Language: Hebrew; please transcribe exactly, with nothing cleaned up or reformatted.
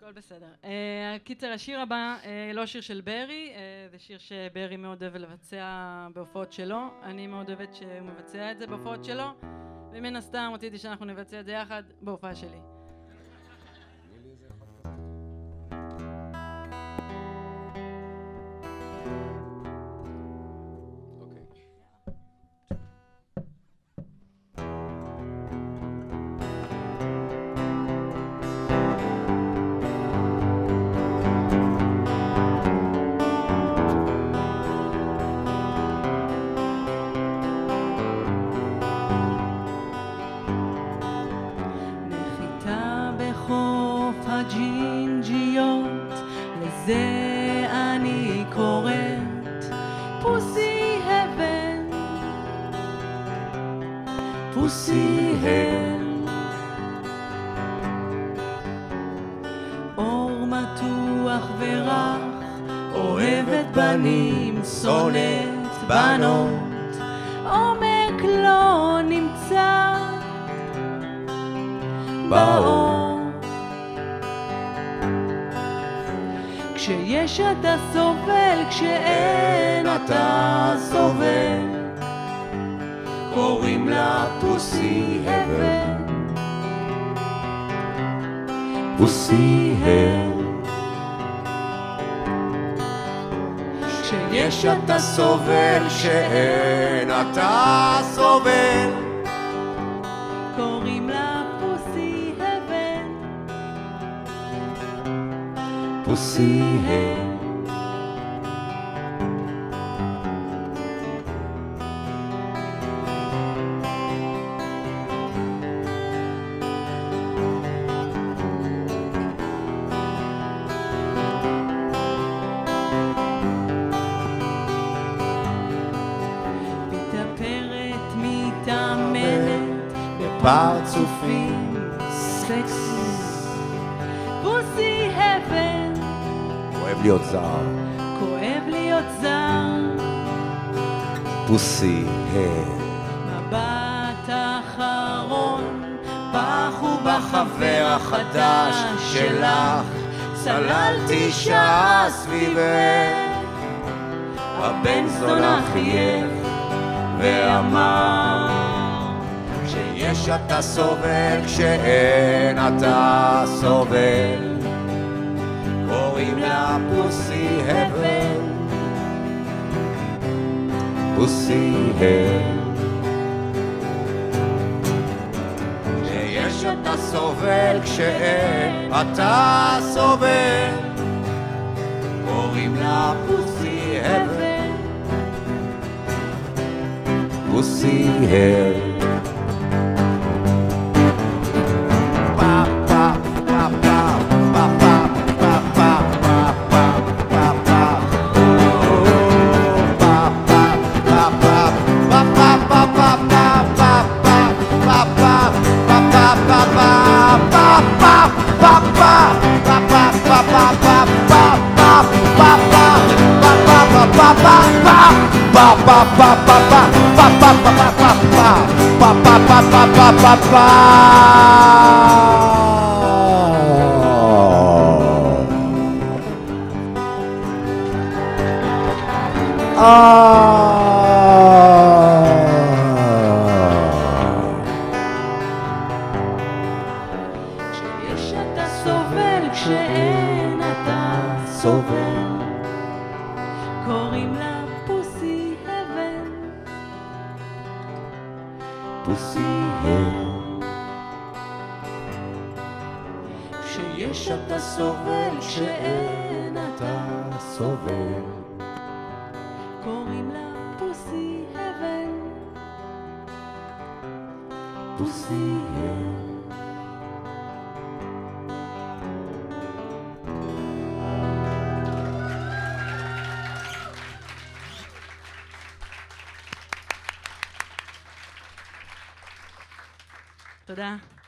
הכל בסדר. קיצר, השיר הבא, לא שיר של ברי, זה שיר שברי מאוד אוהב לבצע בהופעות שלו. אני מאוד אוהבת שהוא מבצע את זה בהופעות שלו, ומן הסתם רציתי שאנחנו נבצע את זה יחד בהופעה שלי. הג'ינג'יות, לזה אני קוראת פוסי הבן, פוסי הבן. אור מתוח ורח, אוהבת בנים, שונאת בנות, עומק לא נמצא באור. כשיש אתה סובל, כשאין אתה סובל, קוראים לה פוסי הבן, פוסי הבן. כשיש אתה סובל, כשאין אתה סובל, קוראים לה פוסי הבן, פוסי הבן. מתאפרת, מתאמנת בפרצופים סקסי, פוסי הבן. כואב להיות זר, כואב להיות זר, פוסי הבן. מבט אחרון בך ובחבר החדש שלך, צללתי שעה סביבך, הבן זונה חייך ואמר, כשיש אתה סובל, כשאין אתה סובל, קוראים לה פוסי הבן, פוסי הבן. כשיש אתה סובל, כשאין אתה סובל, קוראים לה פוסי הבן, פוסי הבן. כשיש אתה סובל, כשאין אתה סובל, קוראים לה פוסי הבן, פוסי הבן. כשיש אתה סובל, כשאין אתה סובל, קוראים לה פוסי הבן, פוסי הבן. תודה.